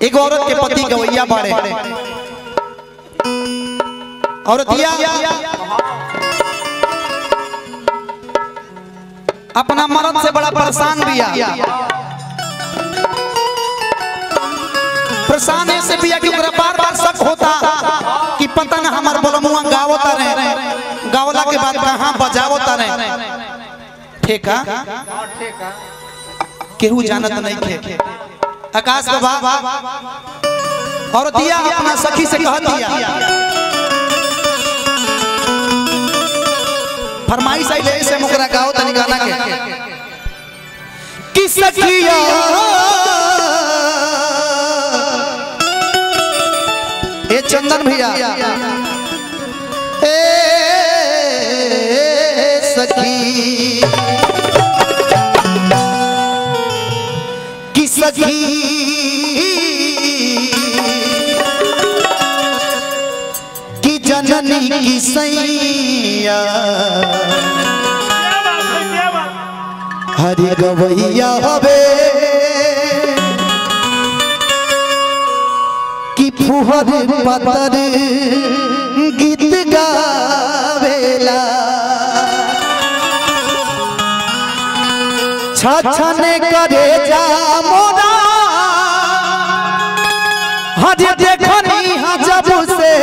एक औरत के पति गवैया बाड़े, औरतिया अपना मर्द से बड़ा परेशान बिया। परेशान ऐसे बिया कि बार बार शक होता कि पता न हमार बोलमुआ गावता रहे, गावला के बाद कहाँ बजावता रहे। ठेका केहू जानत नहीं थे। आकाश बाबा औरतिया अपना सखी से कह दिया, फरमाइश आई ले से मुकरा गाओ तनी गाना के कि सखिया ए चंदन भैया ए सखी कि सखी कि जननी की सैया हरि गवैया हवे कि फुहर पतर गीत गावेला छछने करे जा मोरा हरि देखनी जब से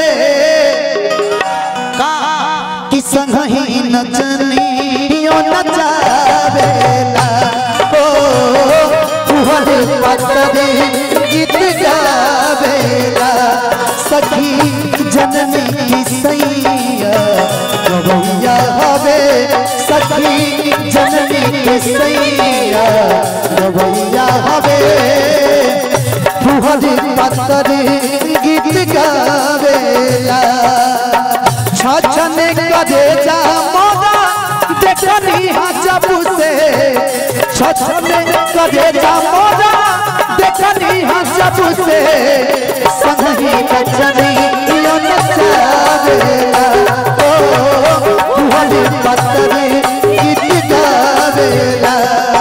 का कि संगही नचनियो नचावेला ओ फुहर पतर गीत गावेला सखी जननी की सैया गवैया हवे सखी जननी की सैया गवैया हवे फुहर पतर गीत गावेला छछने करे जा मोरा देखनी जब से छछने करे जा मोरा देखनी जब से संगही नचनी यो नचावेला ओ फुहर पतर गीत गावेला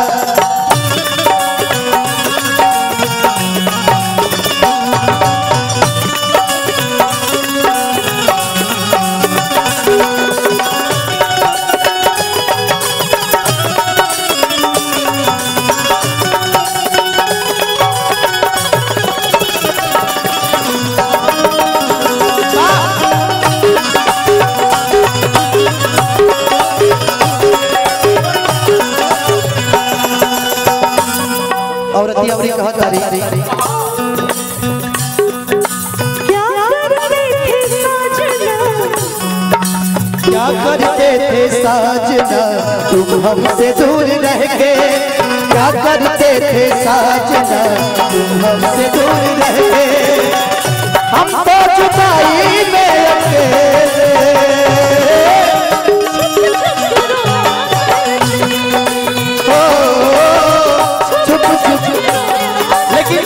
क्या करते थे साजना तुम हमसे दूर रह के, क्या करते थे साजना तुम हमसे दूर रह के, हम तो जुदाई में अकेले हो चुप चुप लेकिन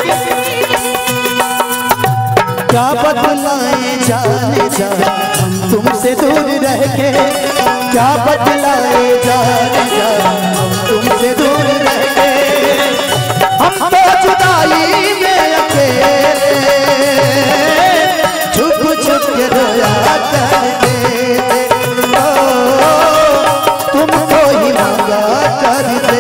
क्या बदलाए जाने जा हम तुमसे दूर रह के, क्या बदलाए जाने जा हम तुमसे दूर रह के, हम तो जुदाई में अकेले छुप छुप के रोया करते थे, तुमको ही मांगा करते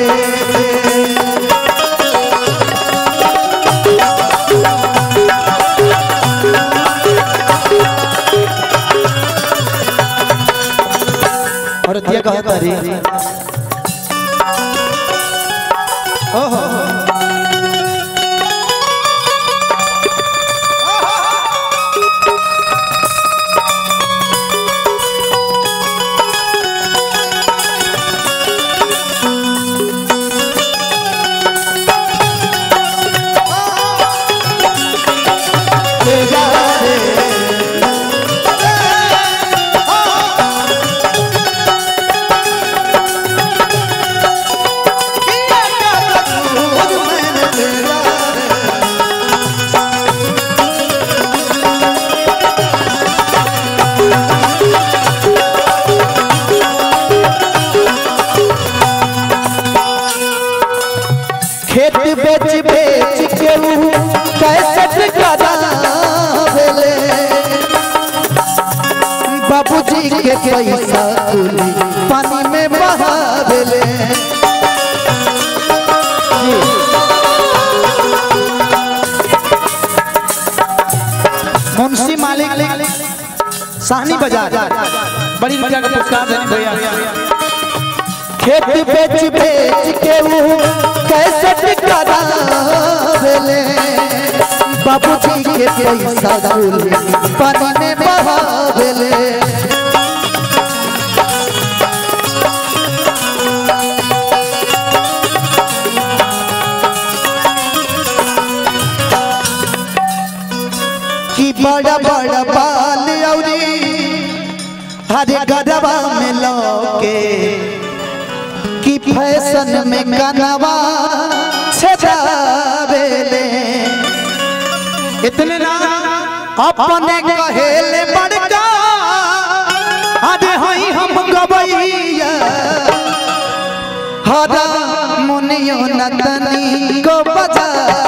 औरतिया कहता रे ओहो करावेले बाबूजी के पैसा कुली पानी में बहावेले मुंशी मालिक साहनी बाजार बड़ी रुपया का पुरस्कार देने भैया खेत बेच बेच के वो कैसे करावेले बाबूजी के पैसा कुली पानी में बहावेले बड़ा बड़ा बाल औरी हरे गरबा में लौके कि फैशन में कनवा छेदावेले इतने ना अपने कहेले बड़का अरे हई हम गवैया हरा मुनियो नतनी को बजा